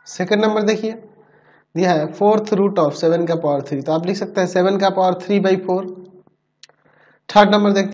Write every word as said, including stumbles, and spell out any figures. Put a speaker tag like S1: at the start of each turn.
S1: Second number देखिए दिया है फोर्थ रूट ऑफ सेवन का पावर थ्री, तो आप लिख सकते हैं सेवन का power three by four. Third number देखते